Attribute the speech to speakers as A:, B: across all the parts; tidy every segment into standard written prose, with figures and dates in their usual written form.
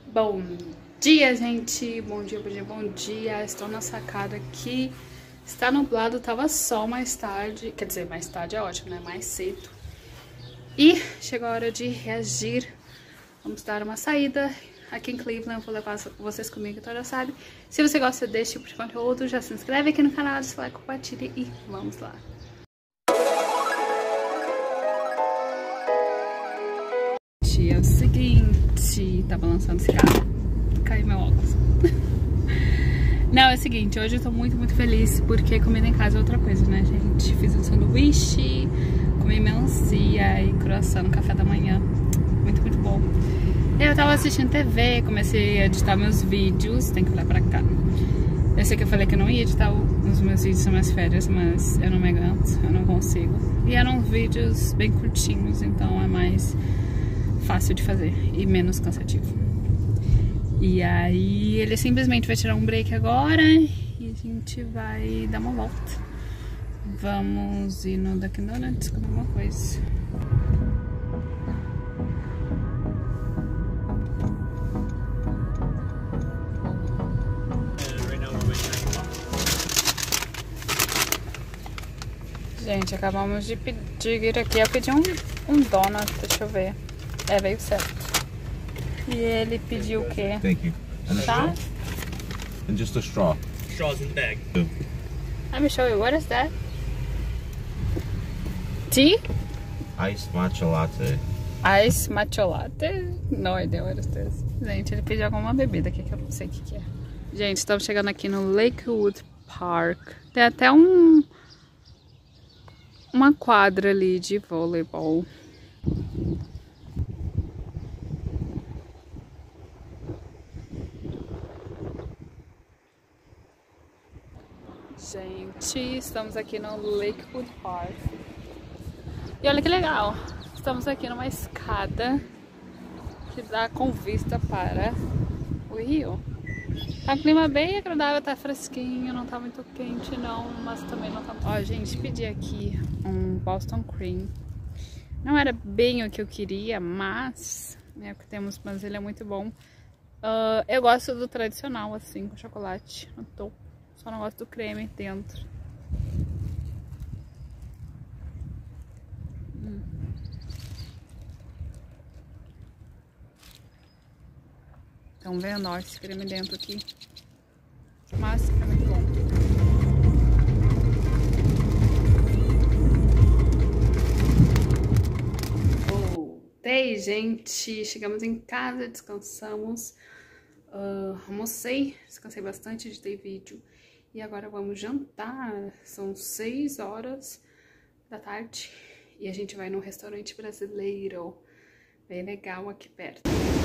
A: Bom dia, gente! Bom dia, bom dia, bom dia! Estou na sacada aqui. Está nublado, tava sol mais tarde. Quer dizer, mais tarde é ótimo, né? Mais cedo. E chegou a hora de reagir. Vamos dar uma saída aqui em Cleveland. Vou levar vocês comigo, então já sabe. Se você gosta desse tipo de conteúdo, já se inscreve aqui no canal, deixa o like, compartilha e vamos lá. É o seguinte, tá balançando esse carro, caiu meu óculos. Não, é o seguinte, hoje eu tô muito feliz porque comida em casa é outra coisa, né, gente? Fiz um sanduíche, comi melancia e croissant no café da manhã, muito bom. Eu tava assistindo TV, comecei a editar meus vídeos, tem que olhar pra cá. Eu sei que eu falei que eu não ia editar os meus vídeos nas minhas férias, mas eu não me aguento, eu não consigo. E eram vídeos bem curtinhos, então é mais fácil de fazer e menos cansativo. E aí ele simplesmente vai tirar um break agora e a gente vai dar uma volta. Vamos ir no Dunkin' Donuts comer alguma coisa. Gente, acabamos de pedir aqui. Eu pedi um donut, deixa eu ver. É, veio certo. E ele pediu o quê?
B: Thank you. And a straw? And just a straw.
C: Straws in the bag.
A: Let me show you. What is that? Tea?
B: Iced matcha latte.
A: Ice matcha latte? No idea what is this. Gente, ele pediu alguma bebida aqui que eu não sei o que é. Gente, estamos chegando aqui no Lakewood Park. Tem até uma quadra ali de voleibol. Gente, estamos aqui no Lakewood Park. E olha que legal, estamos aqui numa escada que dá com vista para o rio. Tá um clima bem agradável, tá fresquinho, não tá muito quente não, mas também não tá... Ó, gente, pedi aqui um Boston Cream. Não era bem o que eu queria, mas é o que temos, mas ele é muito bom. Eu gosto do tradicional, assim, com chocolate no topo. Só não gosto do creme dentro. Estão vendo, ó, esse creme dentro aqui. Mas é muito bom. Voltei, gente. Chegamos em casa, descansamos. Almocei, descansei bastante, editei vídeo. E agora vamos jantar. São 6 horas da tarde. E a gente vai num restaurante brasileiro. Bem legal aqui perto.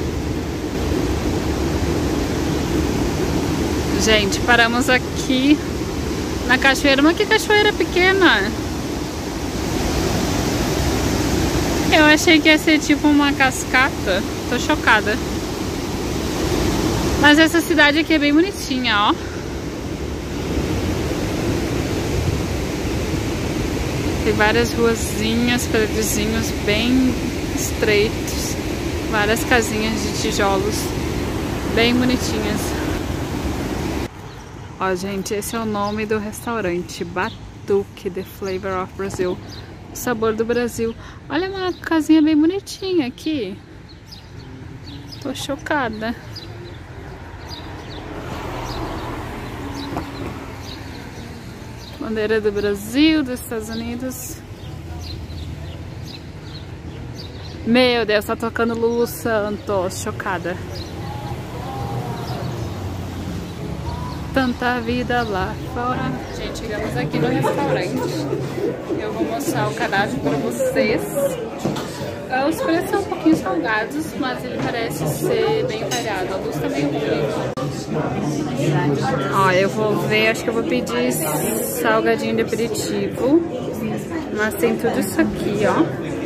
A: Gente, paramos aqui na cachoeira. Mas que cachoeira pequena! Eu achei que ia ser tipo uma cascata. Tô chocada. Mas essa cidade aqui é bem bonitinha, ó. Tem várias ruazinhas, prédiozinhos bem estreitos. Várias casinhas de tijolos bem bonitinhas. Ó, gente, esse é o nome do restaurante. Batuque, The Flavor of Brazil. O sabor do Brasil. Olha uma casinha bem bonitinha aqui. Tô chocada. Bandeira do Brasil, dos Estados Unidos. Meu Deus, tá tocando Lulu Santos. Chocada. Tanta vida lá fora. Gente, chegamos aqui no restaurante. Eu vou mostrar o cardápio pra vocês. Os preços são um pouquinho salgados, mas ele parece ser bem variado. A luz tá meio ruim. Ó, eu vou ver, acho que eu vou pedir salgadinho de aperitivo. Mas tem tudo isso aqui, ó.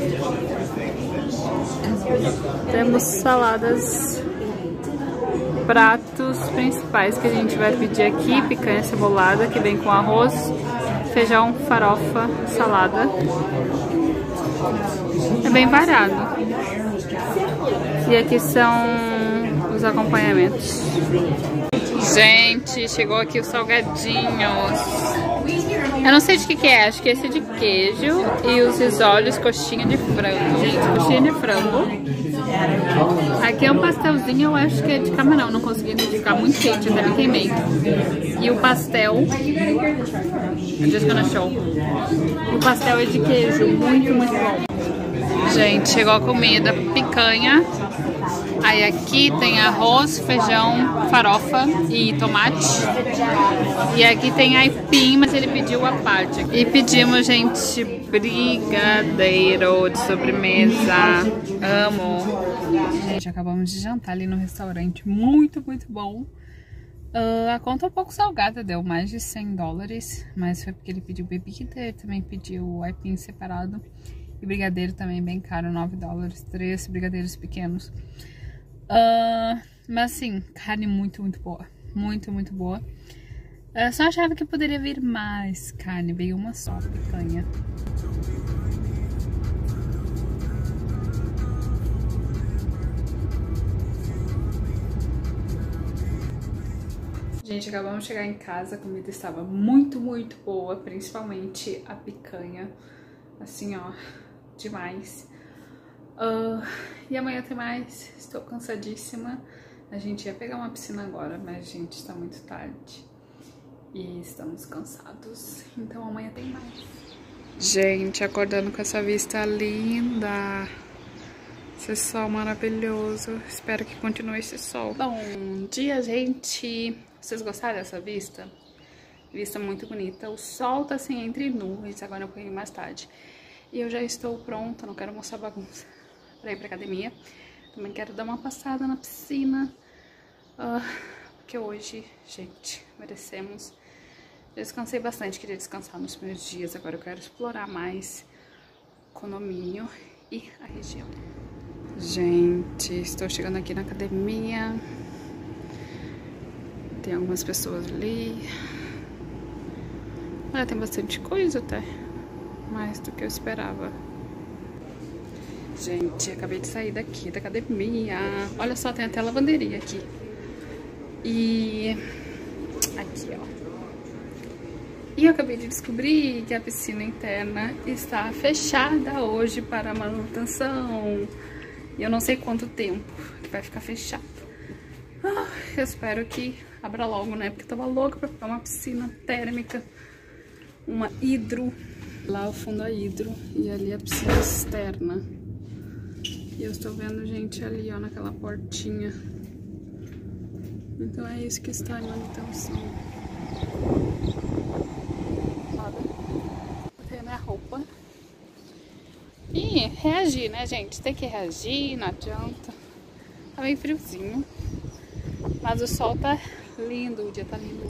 A: Temos saladas, pratos principais que a gente vai pedir aqui. Picanha cebolada, que vem com arroz, feijão, farofa, salada. É bem variado. E aqui são os acompanhamentos. Gente, chegou aqui os salgadinhos. Eu não sei de que é, acho que esse é de queijo e os risoles, coxinha de frango. Gente, coxinha de frango. Aqui é um pastelzinho, eu acho que é de camarão, não consegui identificar, muito quente, até me queimei. E o pastel, I'm just gonna show. O pastel é de queijo, muito, muito bom. Gente, chegou a comida, picanha. Aí aqui tem arroz, feijão, farofa e tomate. E aqui tem aipim, mas ele pediu a parte. E pedimos, gente, brigadeiro de sobremesa. Amo. Gente, acabamos de jantar ali no restaurante. Muito, muito bom. A conta é um pouco salgada, deu mais de $100. Mas foi porque ele pediu bebida, ele também pediu aipim separado. E brigadeiro também bem caro, $9. 3 brigadeiros pequenos. Mas assim, carne muito, muito boa. Muito, muito boa. Só achava que poderia vir mais carne. Veio uma só, picanha. Gente, acabamos de chegar em casa. A comida estava muito, muito boa. Principalmente a picanha. Assim, ó, demais. E amanhã tem mais. Estou cansadíssima. A gente ia pegar uma piscina agora, mas, gente, está muito tarde. E estamos cansados. Então amanhã tem mais. Gente, acordando com essa vista linda. Esse sol maravilhoso. Espero que continue esse sol. Bom dia, gente. Vocês gostaram dessa vista? Vista muito bonita. O sol tá assim entre nuvens. Agora um pouquinho mais tarde. E eu já estou pronta. Não quero mostrar bagunça. Pra ir pra academia. Também quero dar uma passada na piscina. Porque hoje, gente, merecemos. Descansei bastante, queria descansar nos primeiros dias. Agora eu quero explorar mais o condomínio e a região. Gente, estou chegando aqui na academia. Tem algumas pessoas ali. Olha, tem bastante coisa até. Mais do que eu esperava. Gente, acabei de sair daqui da academia. Olha só, tem até lavanderia aqui. E aqui, ó. E eu acabei de descobrir que a piscina interna está fechada hoje para manutenção. E eu não sei quanto tempo que vai ficar fechado. Eu espero que abra logo, né? Porque eu tava louca pra pegar uma piscina térmica. Uma hidro. Lá ao fundo a hidro. E ali a piscina externa. E eu estou vendo gente ali, ó, naquela portinha. Então é isso que está em manutenção. Botei minha roupa. E reagir, né, gente? Tem que reagir, não adianta. Tá meio friozinho. Mas o sol tá lindo, o dia tá lindo.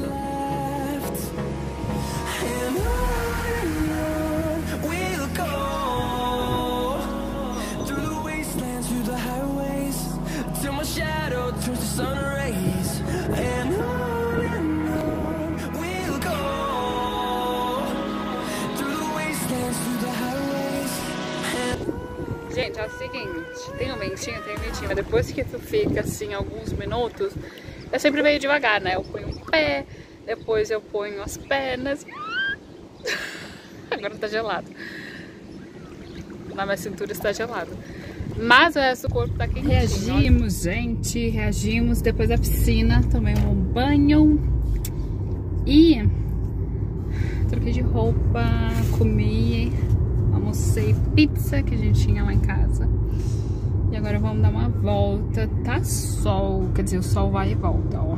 A: Gente, é o seguinte, tem um ventinho, mas depois que tu fica assim alguns minutos, eu sempre venho devagar, né? Eu ponho o pé, depois eu ponho as pernas. Agora tá gelado. Na minha cintura está gelado. Mas o resto do corpo tá quentinho. Reagimos, gente, reagimos. Depois da piscina, tomei um banho. E troquei de roupa, comi, almocei pizza que a gente tinha lá em casa. E agora vamos dar uma volta. Tá sol, quer dizer, o sol vai e volta, ó.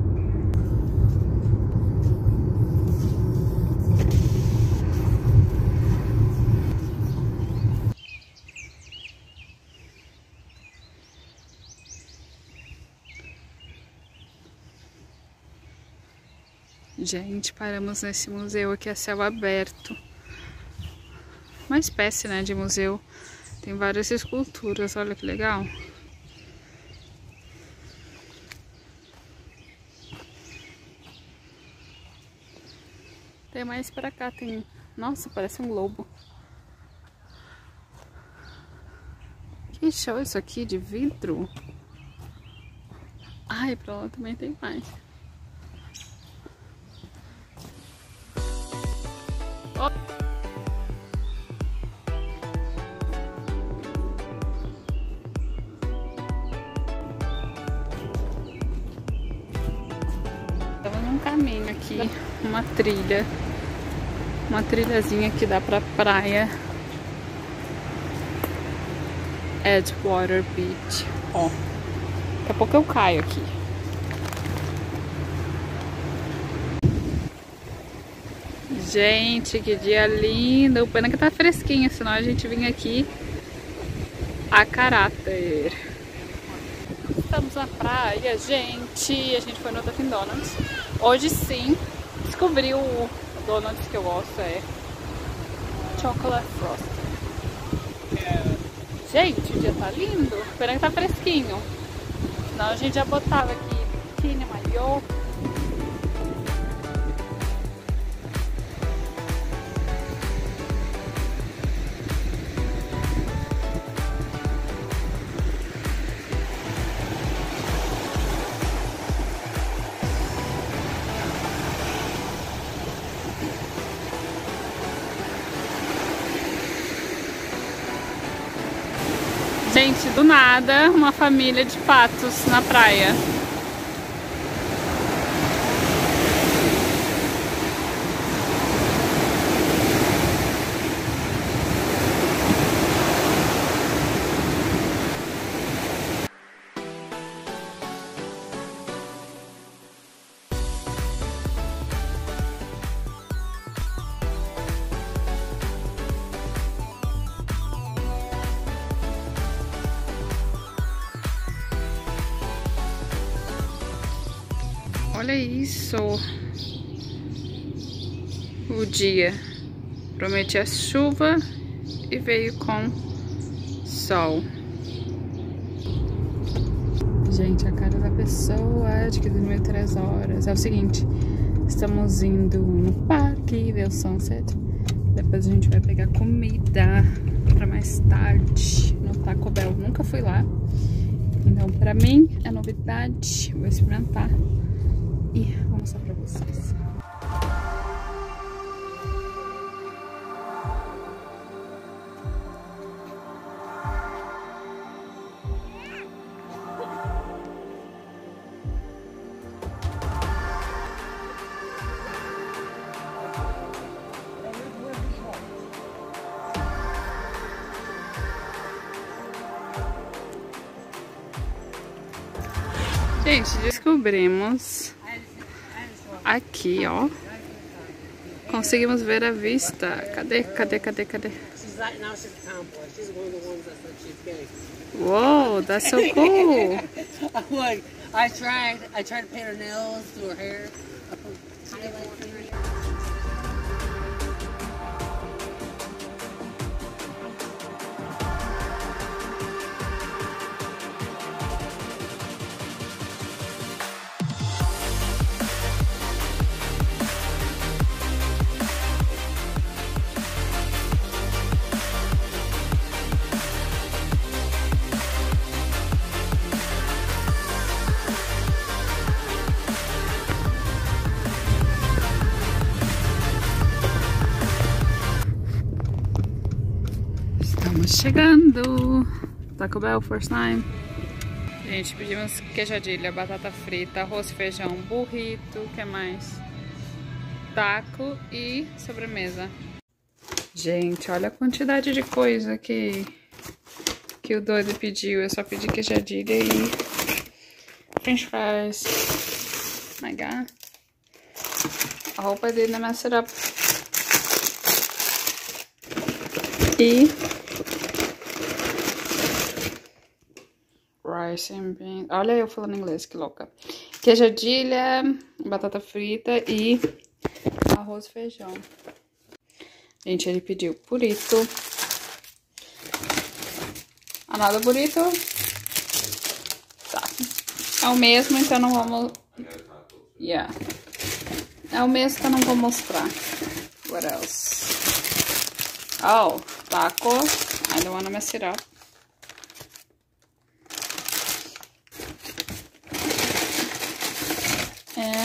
A: Gente, paramos nesse museu aqui a céu aberto. Uma espécie, né, de museu. Tem várias esculturas, olha que legal. Tem mais pra cá, tem... Nossa, parece um globo. Que show isso aqui de vidro. Ai, pra lá também tem mais. Oh. Estamos num caminho aqui, uma trilha. Uma trilhazinha que dá pra praia. Edgewater Beach. Ó, daqui a pouco eu caio aqui. Gente, que dia lindo. Pena que tá fresquinho, senão a gente vinha aqui a caráter. Estamos na praia, gente. A gente foi no Dunkin' Donuts. Hoje sim, descobri o donuts que eu gosto, é Chocolate Frost. Gente, o dia tá lindo. Pena que tá fresquinho. Senão a gente já botava aqui biquíni, maiô. Gente, do nada, uma família de patos na praia. Olha isso, o dia prometia chuva e veio com sol. Gente, a cara da pessoa é de que dormiu 3 horas. É o seguinte, estamos indo no parque ver o sunset. Depois a gente vai pegar comida pra mais tarde no Taco Bell. Nunca fui lá, então pra mim é novidade. Vou experimentar e vou mostrar pra vocês. Gente, descobrimos aqui, ó. Conseguimos ver a vista. Cadê? Whoa, that's so cool.
C: I tried to paint her nails, do her hair. I put highlights in her.
A: Estamos chegando. Taco Bell, first time. Gente, pedimos queijadilha, batata frita, arroz, feijão, burrito, o que mais? Taco e sobremesa. Gente, olha a quantidade de coisa que o doido pediu. Eu só pedi queijadilha e french fries. My God. I hope I didn't mess it up. E rice and beans. Olha eu falando inglês, que louca. Queijadilha, batata frita e arroz e feijão. Gente, ele pediu burrito. Another burrito. Tá. É o mesmo, então não vamos... Yeah. É o mesmo que eu não vou mostrar. What else? Oh, taco. I don't wanna mess it up.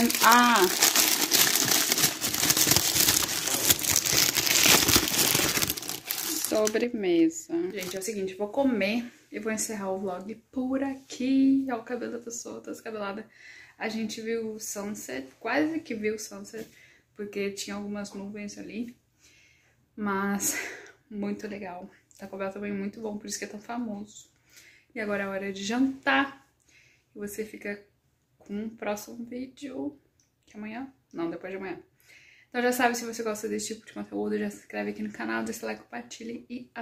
A: sobremesa. Gente, é o seguinte, eu vou comer e vou encerrar o vlog por aqui. Olha o cabelo da pessoa, tá descabelada. A gente viu o sunset, quase que viu o sunset, porque tinha algumas nuvens ali. Mas muito legal. Taco Bell também muito bom, por isso que é tão famoso. E agora é a hora de jantar. E você fica com o próximo vídeo, que é amanhã? Não, depois de amanhã. Então já sabe, se você gosta desse tipo de conteúdo, já se inscreve aqui no canal, deixa o like, compartilhe e